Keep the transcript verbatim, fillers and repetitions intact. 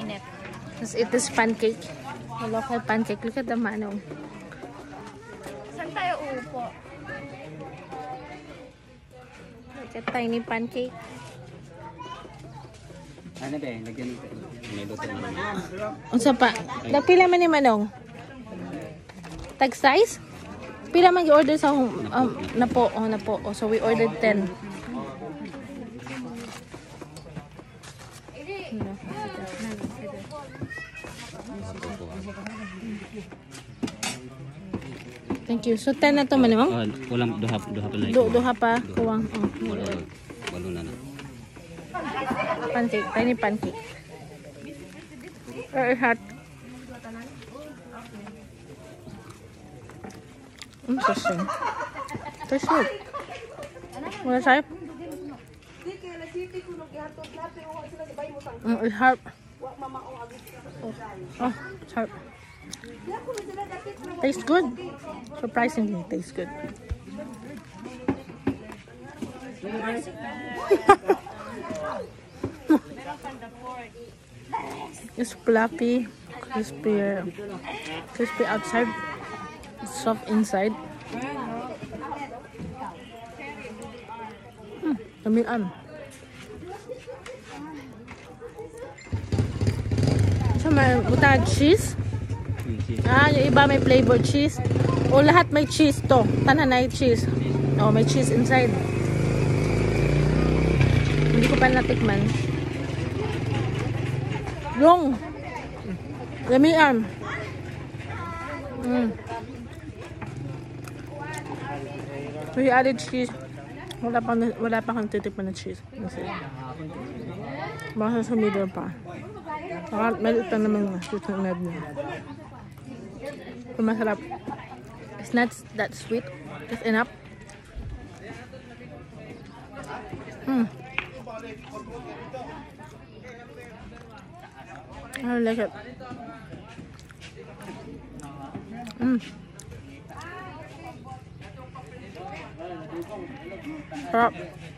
Init. Let's eat this pancake. A local pancake. Look at the manong. Saan tayo uupo? Look at tiny pancake. Ano ba eh? Lagyan may luto naman. Unsa pa? Napila man ni manong? Tag size? Pila man gi-order sa um, um, na po. Oh, na po. Oh, so we ordered ten. Thank you. So ten na to man mo? Oh, walang duha duha pa lang. Du duha pa kuwang. Oh. Walo, walo na na. Pancake, tiny pancake. Very hot. Interesting. Tastes good. Wala sa'yo? Mm, it's hot. Oh, oh, it's hot. Tastes good. Surprisingly, tastes good. It's fluffy, crispy, crispy outside, soft inside. Hmm, lamian. So may butag cheese. Ah, yung iba may flavored cheese. O lahat may cheese to. Tanan na cheese. Oh, may cheese inside. Hindi ko pa natikman. Yung lamian. Mm. We added cheese. Wala pa wala pa kang titikman na cheese. Baka sa middle pa. Baka maliit lang naman nga. Cheese na nad niya. Masarap. It's not that sweet. It's enough. Mm. I like it. Mm. Sarap.